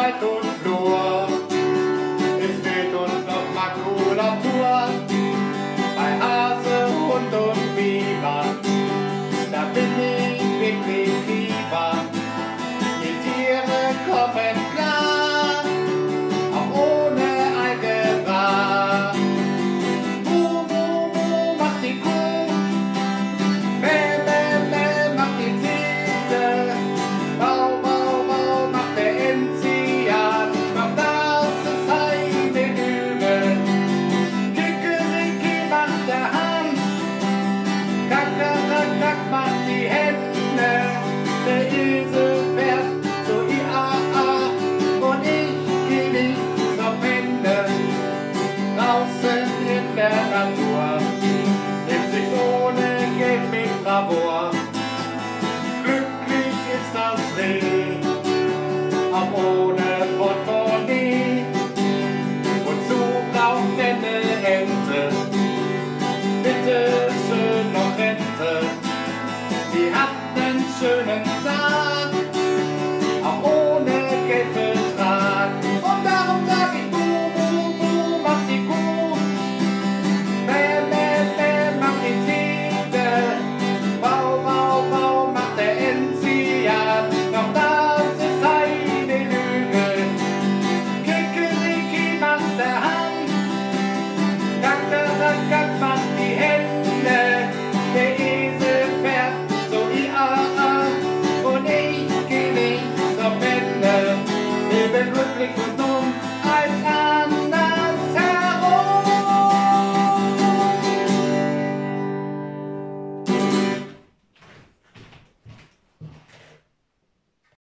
Wald und Flur. Es fehlt uns noch Makulatur bei Hase, Hund und Biber. Da bin ich wirklich lieber. Die Tiere kommen klar, auch ohne Algebra. Mu, mu, mu, macht die Kuh. Mäh, mäh, mäh, macht die Ziege. Bau, bau, bau, macht der Enzian. Macht das eine Lüge. Kikeriki macht der Hahn. Kakerlak macht die Hände. Der Esel fährt zu IAA und ich geh nicht zur Wende. Draußen in der Natur lebt sich ohne Geld mit Bravour. Glücklich ist das Reh, auch ohne Portemonnaie. Wozu braucht denn eine Ente? Bitte schön noch Rente. Sie hat einen schönen Tag, auch ohne Geldbetrag. Und darum sag ich Mu, Mu, Mu, macht die Kuh. Mäh, mäh, mäh, macht die Ziege. Bau, bau, bau, macht der Enzian. Doch das ist eine Lüge. Kikeriki macht der Hahn. Kakerlak macht die Hände. Der Esel fährt so IAA und ich geh nicht zur Wende. Leben Rückblick und